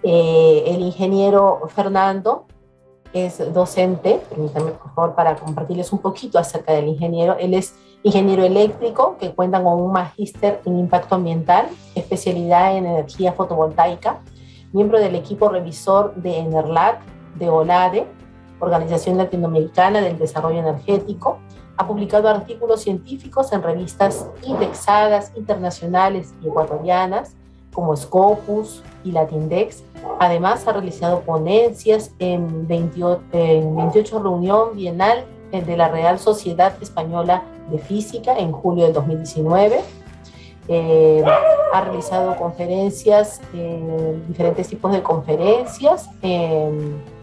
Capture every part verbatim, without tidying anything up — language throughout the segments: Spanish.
Eh, el ingeniero Fernando es docente, permítanme por favor para compartirles un poquito acerca del ingeniero. Él es ingeniero eléctrico que cuenta con un magíster en impacto ambiental, especialidad en energía fotovoltaica, miembro del equipo revisor de ENERLAT, de OLADE, Organización Latinoamericana del Desarrollo Energético. Ha publicado artículos científicos en revistas indexadas internacionales y ecuatorianas, como Scopus y Latindex. Además, ha realizado ponencias en veintiocho, en veintiocho reunión bienal de la Real Sociedad Española de Física en julio del dos mil diecinueve. Eh, ha realizado conferencias, eh, diferentes tipos de conferencias eh,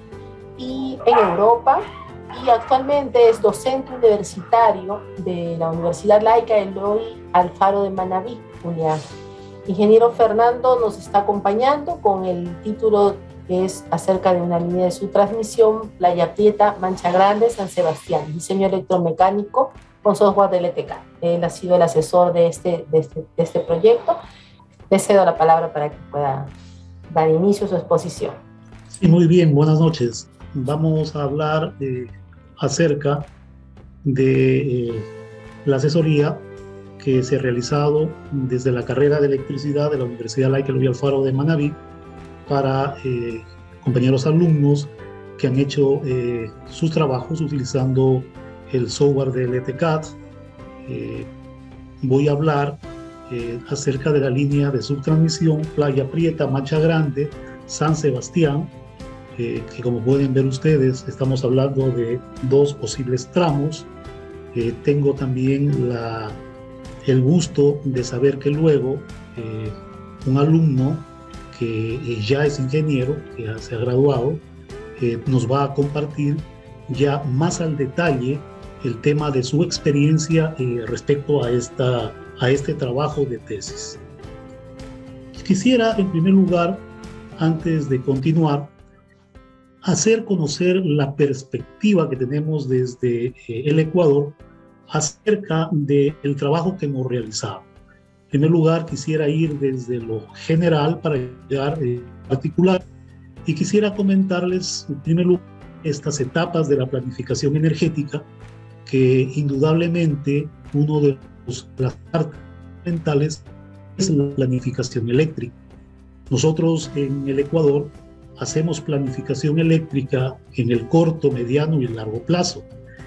y en Europa, y actualmente es docente universitario de la Universidad Laica Eloy Alfaro de Manabí, Julián. Ingeniero Fernando nos está acompañando con el título que es acerca de una línea de su transmisión, Playa Prieta, Mancha Grande, San Sebastián, diseño electromecánico con software de L T K. Él ha sido el asesor de este, de este, de este proyecto. Le cedo la palabra para que pueda dar inicio a su exposición. Sí, muy bien, buenas noches. Vamos a hablar eh, acerca de eh, la asesoría que se ha realizado desde la carrera de electricidad de la Universidad Laica Eloy Alfaro de Manabí para eh, compañeros alumnos que han hecho eh, sus trabajos utilizando el software de L T C A D. Eh, voy a hablar eh, acerca de la línea de subtransmisión Playa Prieta, Mancha Grande, San Sebastián, eh, que como pueden ver ustedes, estamos hablando de dos posibles tramos. Eh, tengo también la el gusto de saber que luego eh, un alumno que eh, ya es ingeniero, que ya se ha graduado, eh, nos va a compartir ya más al detalle el tema de su experiencia eh, respecto a, esta, a este trabajo de tesis. Quisiera, en primer lugar, antes de continuar, hacer conocer la perspectiva que tenemos desde eh, el Ecuador acerca del trabajo que hemos realizado. En primer lugar, quisiera ir desde lo general para llegar eh, a particular, y quisiera comentarles, en primer lugar, estas etapas de la planificación energética, que indudablemente uno de los, las partes fundamentales es la planificación eléctrica. Nosotros en el Ecuador hacemos planificación eléctrica en el corto, mediano y el largo plazo.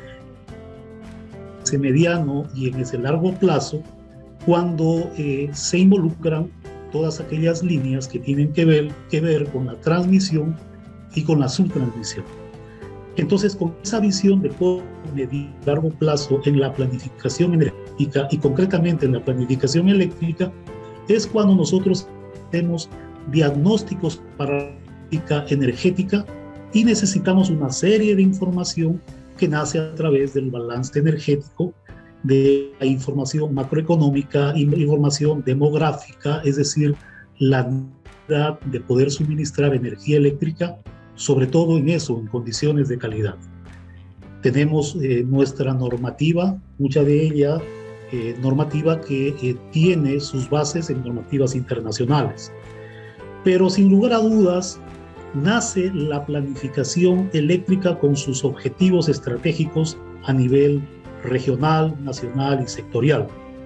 Ese mediano y en ese largo plazo, cuando eh, se involucran todas aquellas líneas que tienen que ver, que ver con la transmisión y con la subtransmisión. Entonces, con esa visión de corto, mediano y largo plazo en la planificación energética y concretamente en la planificación eléctrica, es cuando nosotros hacemos diagnósticos para la energética y necesitamos una serie de información que nace a través del balance energético, de la información macroeconómica, información demográfica, es decir, la necesidad de poder suministrar energía eléctrica, sobre todo en eso, en condiciones de calidad. Tenemos eh, nuestra normativa, mucha de ella eh, normativa que eh, tiene sus bases en normativas internacionales. Pero sin lugar a dudas, nace la planificación eléctrica con sus objetivos estratégicos a nivel regional, nacional y sectorial.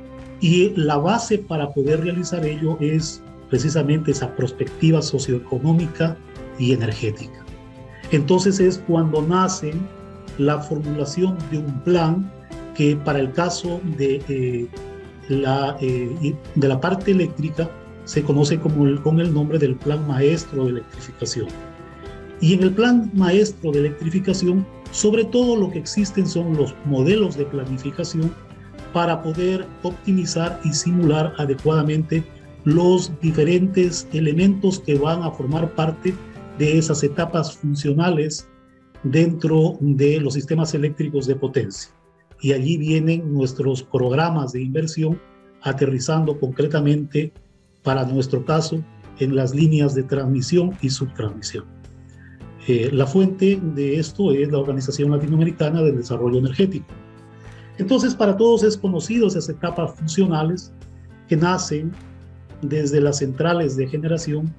Y la base para poder realizar ello es precisamente esa perspectiva socioeconómica y energética. Entonces es cuando nace la formulación de un plan que para el caso de, eh, la, eh, de la parte eléctrica se conoce como el, con el nombre del Plan Maestro de Electrificación. Y en el Plan Maestro de Electrificación, sobre todo lo que existen son los modelos de planificación para poder optimizar y simular adecuadamente los diferentes elementos que van a formar parte de esas etapas funcionales dentro de los sistemas eléctricos de potencia. Y allí vienen nuestros programas de inversión aterrizando concretamente, para nuestro caso, en las líneas de transmisión y subtransmisión. Eh, la fuente de esto es la Organización Latinoamericana del Desarrollo Energético. Entonces, para todos es conocido esas etapas funcionales que nacen desde las centrales de generación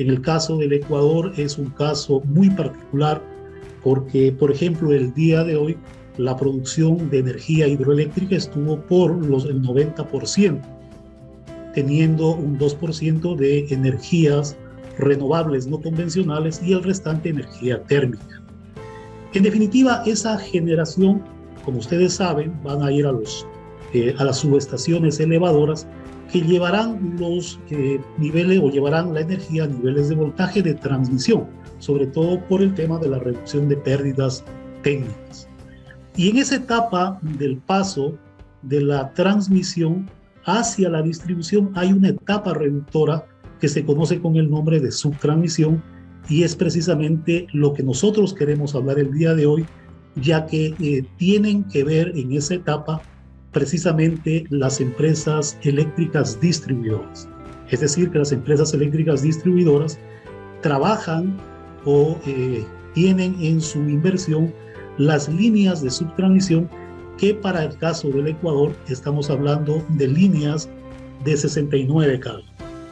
En el caso del Ecuador es un caso muy particular porque, por ejemplo, el día de hoy la producción de energía hidroeléctrica estuvo por los, el noventa por ciento, teniendo un dos por ciento de energías renovables no convencionales y el restante energía térmica. En definitiva, esa generación, como ustedes saben, van a ir a, los, eh, a las subestaciones elevadoras que llevarán los eh, niveles o llevarán la energía a niveles de voltaje de transmisión, sobre todo por el tema de la reducción de pérdidas técnicas. Y en esa etapa del paso de la transmisión hacia la distribución hay una etapa reductora que se conoce con el nombre de subtransmisión, y es precisamente lo que nosotros queremos hablar el día de hoy, ya que eh, tienen que ver en esa etapa precisamente las empresas eléctricas distribuidoras. Es decir, que las empresas eléctricas distribuidoras trabajan o eh, tienen en su inversión las líneas de subtransmisión, que para el caso del Ecuador estamos hablando de líneas de sesenta y nueve cables.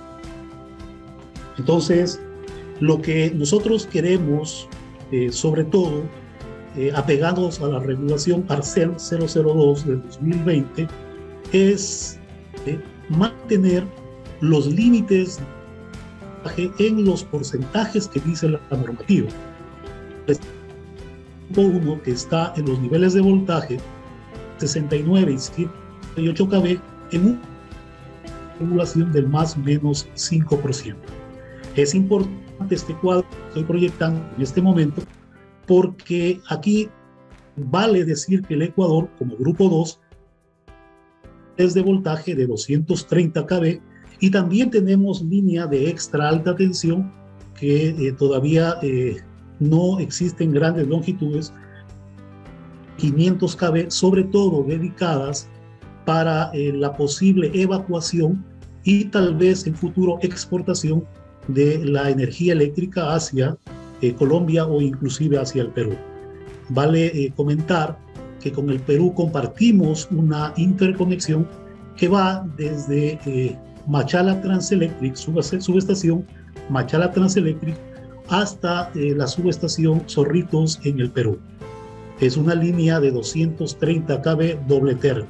Entonces, lo que nosotros queremos, eh, sobre todo, eh, apegados a la regulación Arcel cero cero dos del dos mil veinte, es eh, mantener los límites en los porcentajes que dice la normativa. Uno que está en los niveles de voltaje sesenta y nueve y ciento y ocho kV en una regulación del más o menos cinco por ciento. Es importante este cuadro que estoy proyectando en este momento porque aquí vale decir que el Ecuador, como grupo dos, es de voltaje de doscientos treinta kV, y también tenemos línea de extra alta tensión que eh, todavía eh, no existen grandes longitudes, quinientos kV, sobre todo dedicadas para eh, la posible evacuación y tal vez en futuro exportación de la energía eléctrica hacia eh, Colombia o inclusive hacia el Perú. Vale eh, comentar que con el Perú compartimos una interconexión que va desde eh, Machala Transelectric, subestación Machala Transelectric, hasta eh, la subestación Zorritos en el Perú. Es una línea de doscientos treinta kV doble término.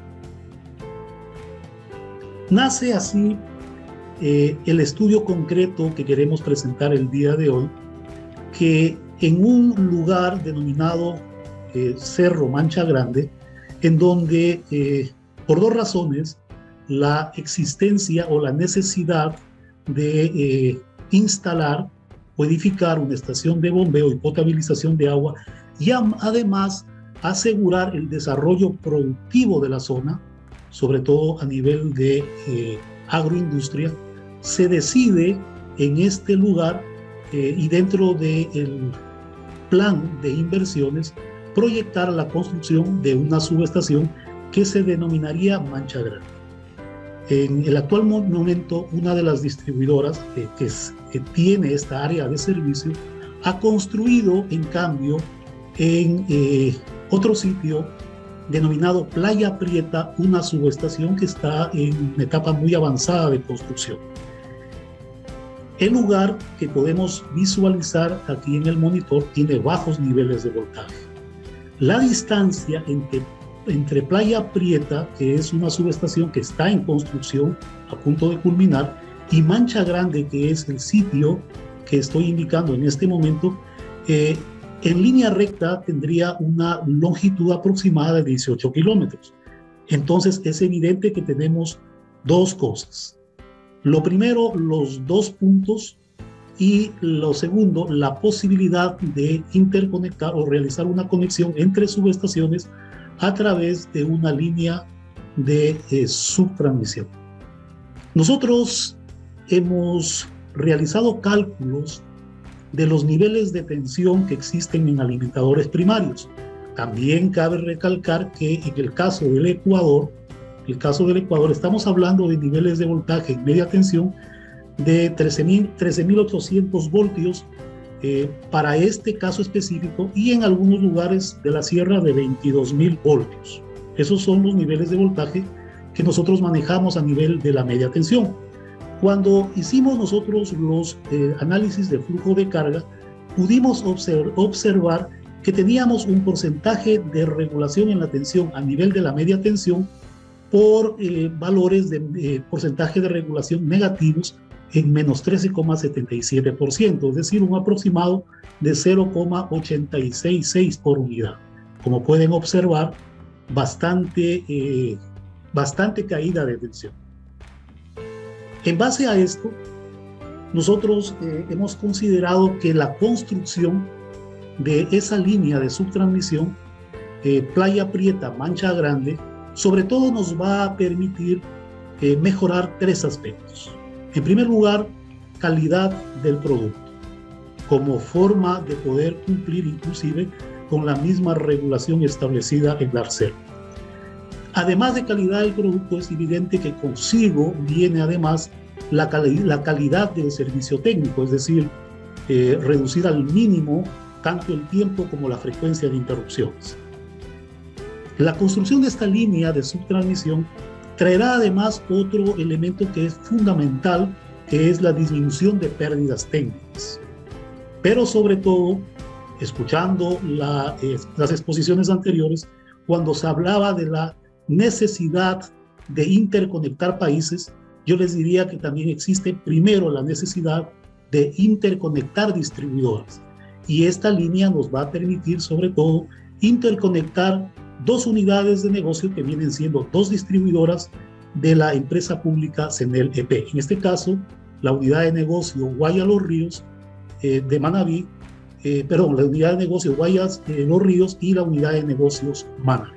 Nace así eh, el estudio concreto que queremos presentar el día de hoy, que en un lugar denominado eh, Cerro Mancha Grande, en donde eh, por dos razones, la existencia o la necesidad de eh, instalar o edificar una estación de bombeo y potabilización de agua, y además asegurar el desarrollo productivo de la zona, sobre todo a nivel de eh, agroindustria, se decide en este lugar eh, y dentro del plan de inversiones proyectar la construcción de una subestación que se denominaría Mancha Grande. En el actual momento, una de las distribuidoras eh, que, es, que tiene esta área de servicio ha construido, en cambio, en eh, otro sitio denominado Playa Prieta, una subestación que está en una etapa muy avanzada de construcción. El lugar que podemos visualizar aquí en el monitor tiene bajos niveles de voltaje. La distancia entre entre Playa Prieta, que es una subestación que está en construcción, a punto de culminar, y Mancha Grande, que es el sitio que estoy indicando en este momento, eh, en línea recta tendría una longitud aproximada de dieciocho kilómetros. Entonces es evidente que tenemos dos cosas. Lo primero, los dos puntos, y lo segundo, la posibilidad de interconectar o realizar una conexión entre subestaciones a través de una línea de eh, subtransmisión. Nosotros hemos realizado cálculos de los niveles de tensión que existen en alimentadores primarios. También cabe recalcar que en el caso del Ecuador, el caso del Ecuador, estamos hablando de niveles de voltaje en media tensión de trece mil ochocientos voltios eh, para este caso específico, y en algunos lugares de la sierra de veintidós mil voltios. Esos son los niveles de voltaje que nosotros manejamos a nivel de la media tensión. Cuando hicimos nosotros los eh, análisis de flujo de carga, pudimos observ observar que teníamos un porcentaje de regulación en la tensión a nivel de la media tensión por eh, valores de eh, porcentaje de regulación negativos en menos trece coma setenta y siete por ciento, es decir, un aproximado de cero coma ochenta y seis seis por unidad. Como pueden observar, bastante, eh, bastante caída de tensión. En base a esto, nosotros eh, hemos considerado que la construcción de esa línea de subtransmisión, eh, Playa Prieta, Mancha Grande, sobre todo nos va a permitir eh, mejorar tres aspectos. En primer lugar, calidad del producto, como forma de poder cumplir inclusive con la misma regulación establecida en la ARCEP. Además de calidad del producto, es evidente que consigo viene además la, cali la calidad del servicio técnico, es decir, eh, reducir al mínimo tanto el tiempo como la frecuencia de interrupciones. La construcción de esta línea de subtransmisión traerá además otro elemento que es fundamental, que es la disminución de pérdidas técnicas. Pero sobre todo, escuchando la, eh, las exposiciones anteriores, cuando se hablaba de la necesidad de interconectar países, yo les diría que también existe primero la necesidad de interconectar distribuidores. Y esta línea nos va a permitir sobre todo interconectar dos unidades de negocio que vienen siendo dos distribuidoras de la empresa pública CENEL E P. En este caso, la unidad de negocio Guaya Los Ríos eh, de Manabí, eh, perdón, la unidad de negocio Guayas eh, Los Ríos y la unidad de negocios Manabí.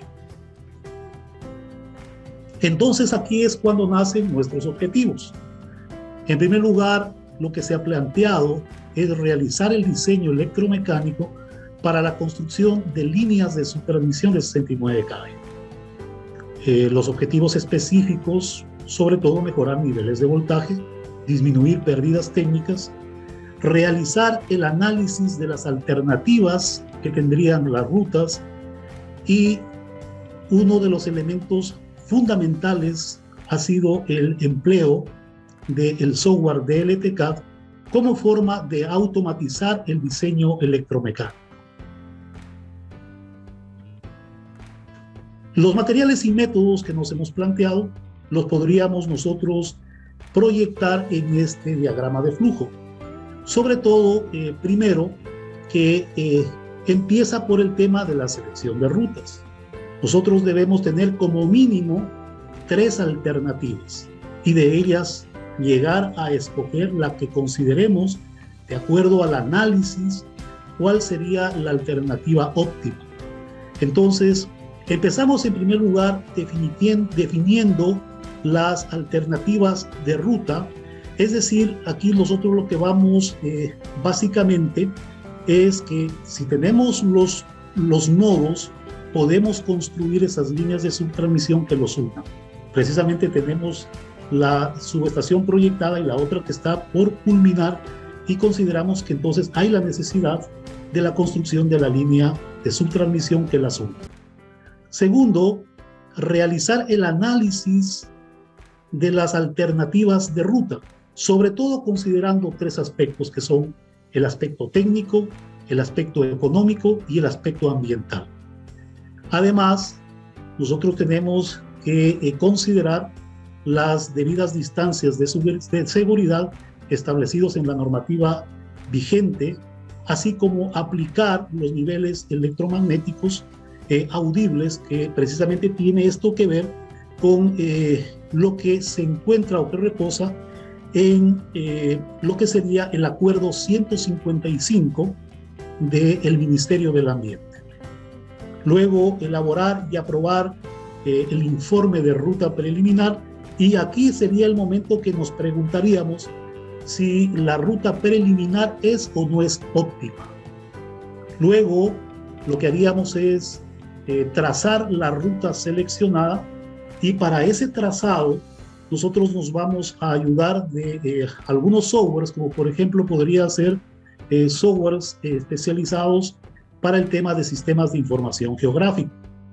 Entonces aquí es cuando nacen nuestros objetivos. En primer lugar, lo que se ha planteado es realizar el diseño electromecánico para la construcción de líneas de subtransmisión de sesenta y nueve K V. Eh, los objetivos específicos, sobre todo mejorar niveles de voltaje, disminuir pérdidas técnicas, realizar el análisis de las alternativas que tendrían las rutas y uno de los elementos fundamentales ha sido el empleo del software de L T C A D como forma de automatizar el diseño electromecánico. Los materiales y métodos que nos hemos planteado los podríamos nosotros proyectar en este diagrama de flujo. Sobre todo, eh, primero, que eh, empieza por el tema de la selección de rutas. Nosotros debemos tener como mínimo tres alternativas y de ellas llegar a escoger la que consideremos, de acuerdo al análisis, cuál sería la alternativa óptima. Entonces, empezamos en primer lugar definiendo las alternativas de ruta, es decir, aquí nosotros lo que vamos eh, básicamente es que si tenemos los, los nodos, podemos construir esas líneas de subtransmisión que los unan. Precisamente tenemos la subestación proyectada y la otra que está por culminar y consideramos que entonces hay la necesidad de la construcción de la línea de subtransmisión que las une. Segundo, realizar el análisis de las alternativas de ruta, sobre todo considerando tres aspectos que son el aspecto técnico, el aspecto económico y el aspecto ambiental. Además, nosotros tenemos que eh, considerar las debidas distancias de, de seguridad establecidos en la normativa vigente, así como aplicar los niveles electromagnéticos eh, audibles, que precisamente tiene esto que ver con eh, lo que se encuentra o que reposa en eh, lo que sería el acuerdo ciento cincuenta y cinco del Ministerio del Ambiente. Luego, elaborar y aprobar eh, el informe de ruta preliminar, y aquí sería el momento que nos preguntaríamos si la ruta preliminar es o no es óptima. Luego, lo que haríamos es eh, trazar la ruta seleccionada, y para ese trazado nosotros nos vamos a ayudar de eh, algunos softwares, como por ejemplo podría ser eh, softwares eh, especializados para el tema de sistemas de información geográfica.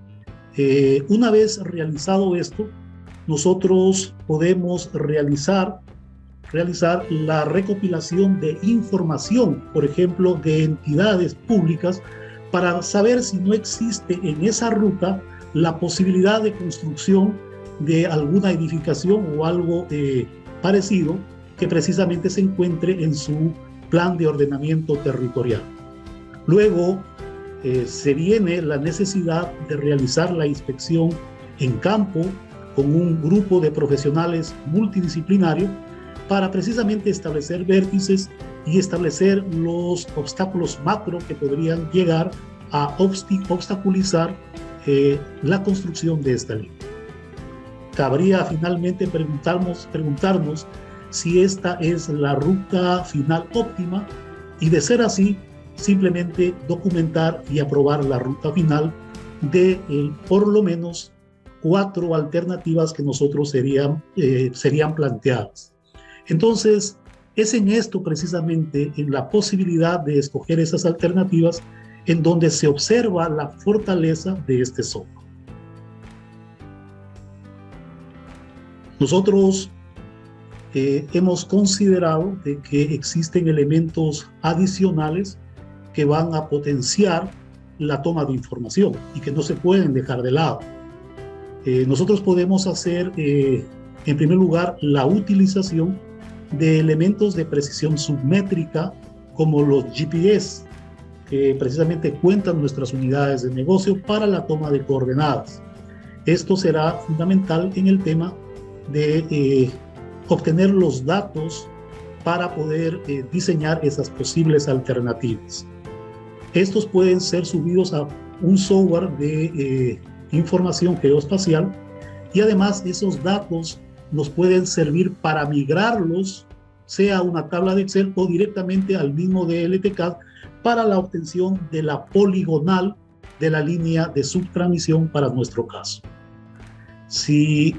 Eh, una vez realizado esto, nosotros podemos realizar realizar la recopilación de información, por ejemplo, de entidades públicas, para saber si no existe en esa ruta la posibilidad de construcción de alguna edificación o algo eh, parecido que precisamente se encuentre en su plan de ordenamiento territorial. Luego eh, se viene la necesidad de realizar la inspección en campo con un grupo de profesionales multidisciplinarios para precisamente establecer vértices y establecer los obstáculos macro que podrían llegar a obstaculizar eh, la construcción de esta línea. Cabría finalmente preguntarnos, preguntarnos si esta es la ruta final óptima y, de ser así, simplemente documentar y aprobar la ruta final de eh, por lo menos cuatro alternativas que nosotros serían, eh, serían planteadas. Entonces, es en esto precisamente, en la posibilidad de escoger esas alternativas, en donde se observa la fortaleza de este software. Nosotros eh, hemos considerado de que existen elementos adicionales que van a potenciar la toma de información y que no se pueden dejar de lado. Eh, nosotros podemos hacer, eh, en primer lugar, la utilización de elementos de precisión submétrica como los G P S, que precisamente cuentan nuestras unidades de negocio para la toma de coordenadas. Esto será fundamental en el tema de eh, obtener los datos para poder eh, diseñar esas posibles alternativas. Estos pueden ser subidos a un software de eh, información geoespacial y además esos datos nos pueden servir para migrarlos, sea una tabla de Excel o directamente al mismo D L T C A D, para la obtención de la poligonal de la línea de subtransmisión para nuestro caso. Si,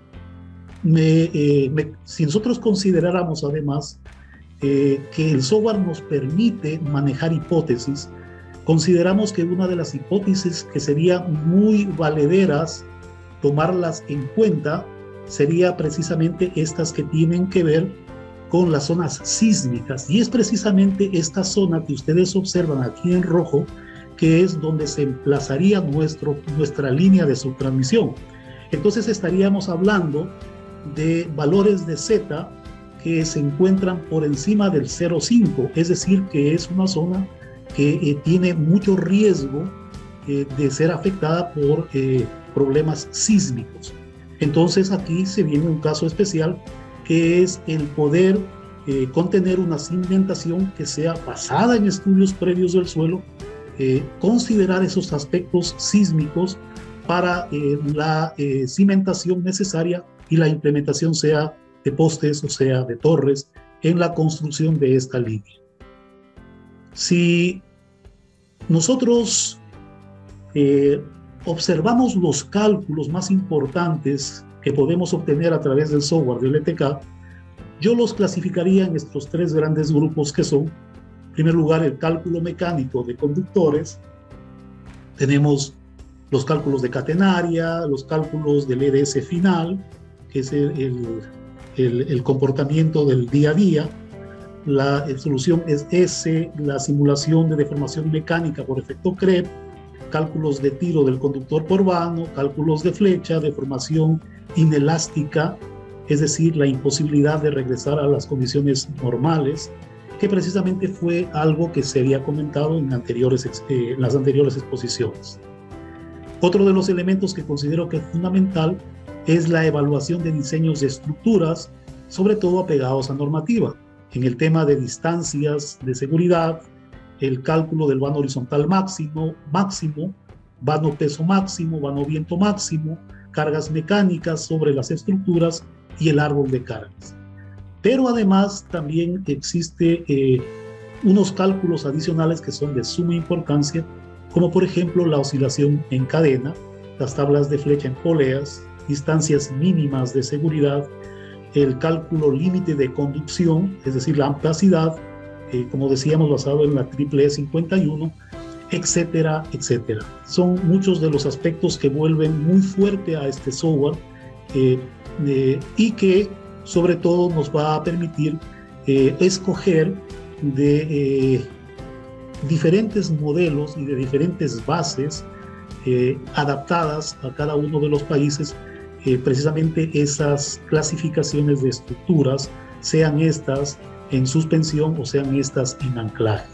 me, eh, me, si nosotros consideráramos además eh, que el software nos permite manejar hipótesis, consideramos que una de las hipótesis que serían muy valederas tomarlas en cuenta sería precisamente estas que tienen que ver con las zonas sísmicas, y es precisamente esta zona que ustedes observan aquí en rojo, que es donde se emplazaría nuestro, nuestra línea de subtransmisión. Entonces estaríamos hablando de valores de Z que se encuentran por encima del cero punto cinco, es decir, que es una zona que eh, tiene mucho riesgo eh, de ser afectada por eh, problemas sísmicos. Entonces aquí se viene un caso especial, que es el poder eh, contener una cimentación que sea basada en estudios previos del suelo, eh, considerar esos aspectos sísmicos para eh, la eh, cimentación necesaria y la implementación sea de postes o sea de torres en la construcción de esta línea. Si nosotros eh, observamos los cálculos más importantes que podemos obtener a través del software de L T C A D, yo los clasificaría en estos tres grandes grupos que son, en primer lugar, el cálculo mecánico de conductores, tenemos los cálculos de catenaria, los cálculos del E D S final, que es el, el, el, el comportamiento del día a día, la solución es S, la simulación de deformación mecánica por efecto C R E P, cálculos de tiro del conductor por vano, cálculos de flecha, deformación inelástica, es decir, la imposibilidad de regresar a las condiciones normales, que precisamente fue algo que se había comentado en, anteriores, eh, en las anteriores exposiciones. Otro de los elementos que considero que es fundamental es la evaluación de diseños de estructuras, sobre todo apegados a normativa, en el tema de distancias de seguridad, el cálculo del vano horizontal máximo, máximo, vano peso máximo, vano viento máximo, cargas mecánicas sobre las estructuras y el árbol de cargas. Pero además también existe eh, unos cálculos adicionales que son de suma importancia, como por ejemplo la oscilación en cadena, las tablas de flecha en poleas, distancias mínimas de seguridad, el cálculo límite de conducción, es decir, la amplacidad, eh, como decíamos, basado en la triple E cincuenta y uno, etcétera, etcétera. Son muchos de los aspectos que vuelven muy fuerte a este software eh, eh, y que sobre todo nos va a permitir eh, escoger de eh, diferentes modelos y de diferentes bases eh, adaptadas a cada uno de los países, eh, precisamente esas clasificaciones de estructuras, sean estas en suspensión o sean estas en anclaje.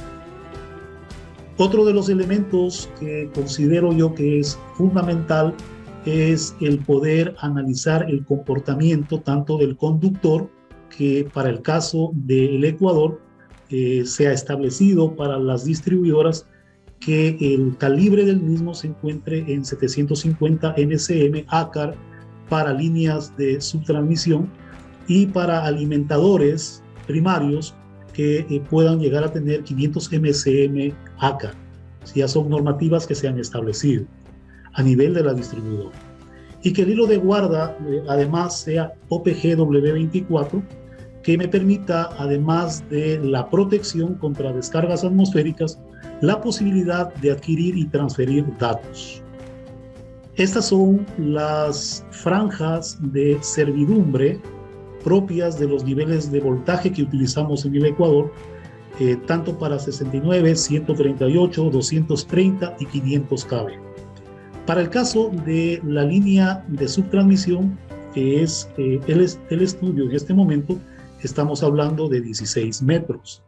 Otro de los elementos que considero yo que es fundamental es el poder analizar el comportamiento tanto del conductor, que para el caso del Ecuador eh, se ha establecido para las distribuidoras que el calibre del mismo se encuentre en setecientos cincuenta M S M A C A R para líneas de subtransmisión y para alimentadores primarios que eh, puedan llegar a tener quinientos M S M A C A R. Si ya son normativas que se han establecido a nivel de la distribuidora. Y que el hilo de guarda eh, además sea O P G W veinticuatro, que me permita, además de la protección contra descargas atmosféricas, la posibilidad de adquirir y transferir datos. Estas son las franjas de servidumbre propias de los niveles de voltaje que utilizamos en el Ecuador, eh, tanto para sesenta y nueve, ciento treinta y ocho, doscientos treinta y quinientos K V. Para el caso de la línea de subtransmisión, que es eh, el, el estudio en este momento, estamos hablando de dieciséis metros.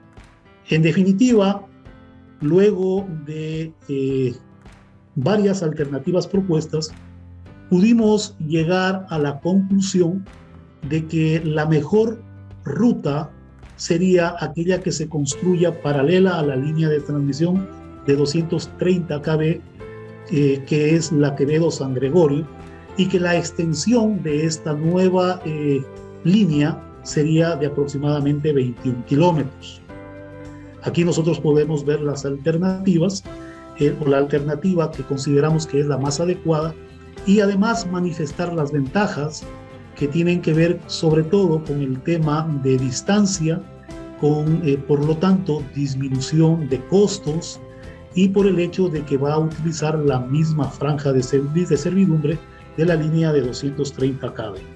En definitiva, luego de eh, varias alternativas propuestas, pudimos llegar a la conclusión de que la mejor ruta sería aquella que se construya paralela a la línea de transmisión de doscientos treinta K V, eh, que es la Quevedo-San Gregorio, y que la extensión de esta nueva eh, línea sería de aproximadamente veintiún kilómetros. Aquí nosotros podemos ver las alternativas, eh, o la alternativa que consideramos que es la más adecuada, y además manifestar las ventajas que tienen que ver sobre todo con el tema de distancia, con eh, por lo tanto disminución de costos, y por el hecho de que va a utilizar la misma franja de, serv de servidumbre de la línea de doscientos treinta K V.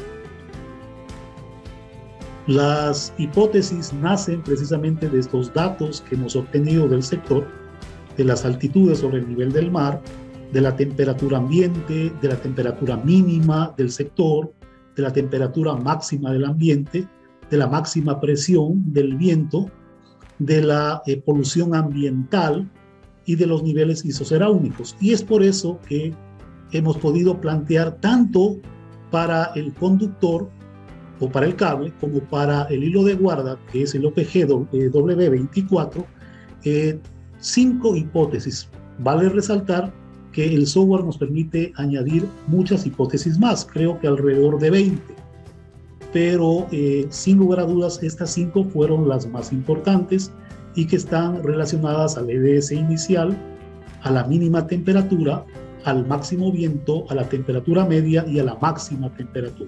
Las hipótesis nacen precisamente de estos datos que hemos obtenido del sector, de las altitudes sobre el nivel del mar, de la temperatura ambiente, de la temperatura mínima del sector, de la temperatura máxima del ambiente, de la máxima presión del viento, de la eh, polución ambiental y de los niveles isocerámicos. Y es por eso que hemos podido plantear tanto para el conductor o para el cable, como para el hilo de guarda, que es el O P G W veinticuatro, eh, cinco hipótesis. Vale resaltar que el software nos permite añadir muchas hipótesis más, creo que alrededor de veinte, pero eh, sin lugar a dudas estas cinco fueron las más importantes y que están relacionadas al E D S inicial, a la mínima temperatura, al máximo viento, a la temperatura media y a la máxima temperatura.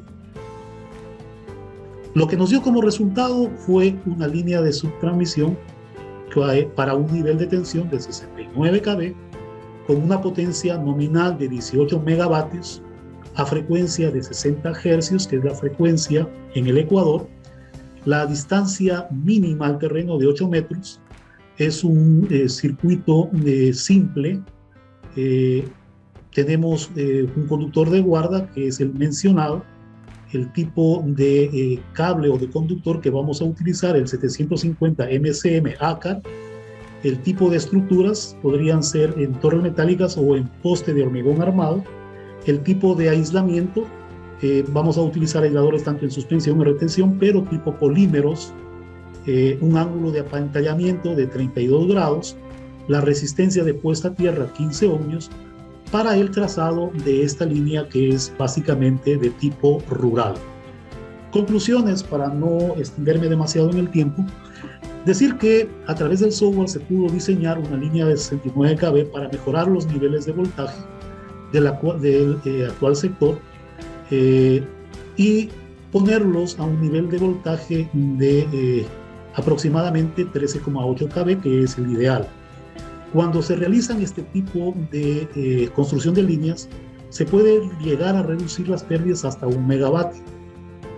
Lo que nos dio como resultado fue una línea de subtransmisión para un nivel de tensión de sesenta y nueve K V, con una potencia nominal de dieciocho megavatios, a frecuencia de sesenta hercios, que es la frecuencia en el Ecuador. La distancia mínima al terreno de ocho metros, es un eh, circuito eh, simple. Eh, tenemos eh, un conductor de guarda, que es el mencionado, el tipo de eh, cable o de conductor que vamos a utilizar, el setecientos cincuenta M S M A C A R, el tipo de estructuras podrían ser en torres metálicas o en poste de hormigón armado, el tipo de aislamiento, eh, vamos a utilizar aisladores tanto en suspensión y retención, pero tipo polímeros, eh, un ángulo de apantallamiento de treinta y dos grados, la resistencia de puesta a tierra quince ohmios, para el trazado de esta línea que es básicamente de tipo rural. Conclusiones, para no extenderme demasiado en el tiempo, decir que a través del software se pudo diseñar una línea de sesenta y nueve K V para mejorar los niveles de voltaje de la, del eh, actual sector eh, y ponerlos a un nivel de voltaje de eh, aproximadamente trece coma ocho K V, que es el ideal. Cuando se realizan este tipo de eh, construcción de líneas, se puede llegar a reducir las pérdidas hasta un megavatio.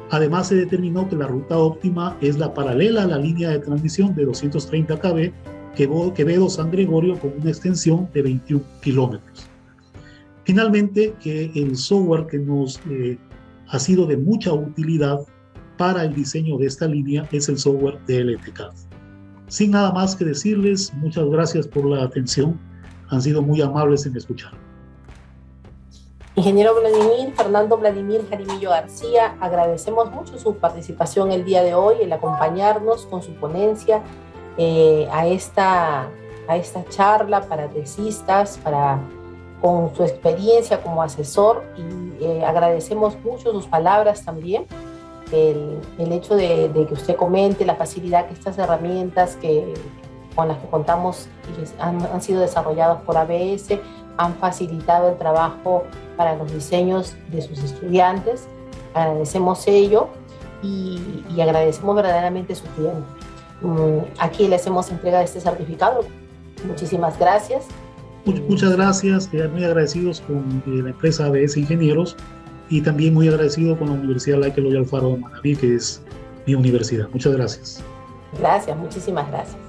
Además, se determinó que la ruta óptima es la paralela a la línea de transmisión de doscientos treinta kilómetros Quevedo-San Gregorio, con una extensión de veintiún kilómetros. Finalmente, que el software que nos eh, ha sido de mucha utilidad para el diseño de esta línea es el software D L T C A D. Sin nada más que decirles, muchas gracias por la atención. Han sido muy amables en escuchar. Ingeniero Vladimir, Fernando Vladimir Jarimillo García, agradecemos mucho su participación el día de hoy, el acompañarnos con su ponencia eh, a, esta, a esta charla para tesistas, para, con su experiencia como asesor, y eh, agradecemos mucho sus palabras también, el, el hecho de, de que usted comente la facilidad que estas herramientas que, con las que contamos y que han, han sido desarrolladas por A B S han facilitado el trabajo para los diseños de sus estudiantes. Agradecemos ello y, y agradecemos verdaderamente su tiempo. Aquí le hacemos entrega de este certificado. Muchísimas gracias. Muchas gracias, muy agradecidos con la empresa A B S Ingenieros y también muy agradecido con la Universidad Laica Eloy Alfaro de Manabí, que es mi universidad. Muchas gracias. Gracias, muchísimas gracias.